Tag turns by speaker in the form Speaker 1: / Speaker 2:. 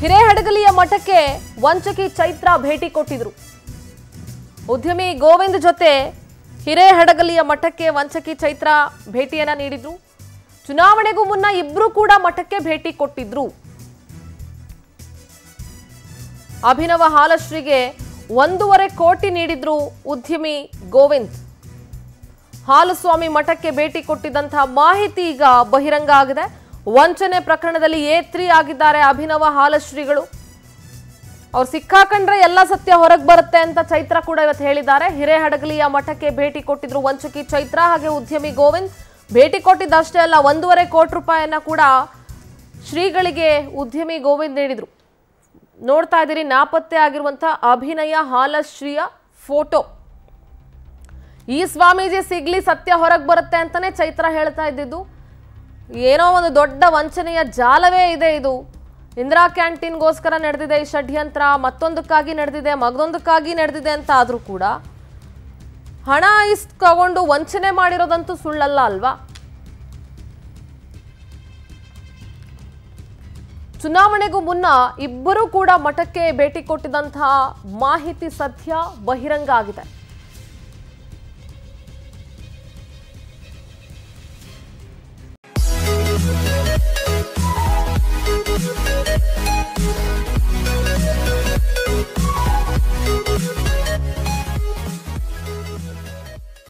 Speaker 1: ಹಿರೇಹಡಗಲಿಯ ಮಠಕ್ಕೆ ವಂಚಕಿ ಚೈತ್ರ ಭೇಟಿ ಕೊಟ್ಟಿದ್ರು। ಉದ್ಯಮಿ ಗೋವಿಂದ್ ಜೊತೆ ಹಿರೇಹಡಗಲಿಯ ಮಠಕ್ಕೆ ವಂಚಕಿ ಚೈತ್ರ ಭೇಟಿಯನ್ನ ನೀಡಿದ್ರು। ಚುನಾವಣೆಗೂ ಮುನ್ನ ಇಬ್ರು ಕೂಡ ಮಠಕ್ಕೆ ಭೇಟಿ ಕೊಟ್ಟಿದ್ರು। ಅಭಿನವ ಹಾಲಶ್ರೀಗೆ 1.5 ಕೋಟಿ ನೀಡಿದ್ರು ಉದ್ಯಮಿ ಗೋವಿಂದ್। ಹಾಲಸ್ವಾಮಿ ಮಠಕ್ಕೆ ಭೇಟಿ ಕೊಟ್ಟಿದ್ದಂತಹ ಮಾಹಿತಿ ಈಗ ಬಹಿರಂಗ ಆಗಿದೆ। ವಂಚನೆ ಪ್ರಕರಣದಲ್ಲಿ A3 ಆಗಿದ್ದಾರೆ ಅಭಿನವ ಹಾಲಶ್ರೀಗಳು। ಅವ್ರು ಸಿಕ್ಕಾಕೊಂಡ್ರೆ ಎಲ್ಲ ಸತ್ಯ ಹೊರಗೆ ಬರುತ್ತೆ ಅಂತ ಚೈತ್ರ ಕೂಡ ಇವತ್ತು ಹೇಳಿದ್ದಾರೆ। ಹಿರೇಹಡಗಲಿಯ ಮಠಕ್ಕೆ ಭೇಟಿ ಕೊಟ್ಟಿದ್ರು ವಂಚಕಿ ಚೈತ್ರ ಹಾಗೆ ಉದ್ಯಮಿ ಗೋವಿಂದ್। ಭೇಟಿ ಕೊಟ್ಟಿದ್ದಷ್ಟೇ ಅಲ್ಲ 1.5 ಕೋಟಿ ರೂಪಾಯಿಯನ್ನ ಕೂಡ ಶ್ರೀಗಳಿಗೆ ಉದ್ಯಮಿ ಗೋವಿಂದ್ ನೀಡಿದ್ರು। ನೋಡ್ತಾ ಇದ್ದೀರಿ ನಾಪತ್ತೆ ಆಗಿರುವಂತಹ ಅಭಿನಯ ಹಾಲಶ್ರೀಯ ಫೋಟೋ। ಈ ಸ್ವಾಮೀಜಿ ಸಿಗ್ಲಿ ಸತ್ಯ ಹೊರಗೆ ಬರುತ್ತೆ ಅಂತಾನೆ ಚೈತ್ರ ಹೇಳ್ತಾ ಇದ್ದಿದ್ದು। ಏನೋ ಒಂದು ದೊಡ್ಡ ವಂಚನೆಯ ಜಾಲವೇ ಇದೆ ಇದು। ಇಂದಿರಾ ಕ್ಯಾಂಟೀನ್ಗೋಸ್ಕರ ನಡೆದಿದೆ ಈ ಷಡ್ಯಂತ್ರ, ಮತ್ತೊಂದಕ್ಕಾಗಿ ನಡೆದಿದೆ, ಮಗದೊಂದಕ್ಕಾಗಿ ನಡೆದಿದೆ ಅಂತ ಆದ್ರೂ ಕೂಡ ಹಣ ಇಸ್ಕೊಂಡು ವಂಚನೆ ಮಾಡಿರೋದಂತೂ ಸುಳ್ಳಲ್ಲ ಅಲ್ವಾ? ಚುನಾವಣೆಗೂ ಮುನ್ನ ಇಬ್ಬರು ಕೂಡ ಮಠಕ್ಕೆ ಭೇಟಿ ಕೊಟ್ಟಿದ್ದಂತಹ ಮಾಹಿತಿ ಸದ್ಯ ಬಹಿರಂಗ ಆಗಿದೆ।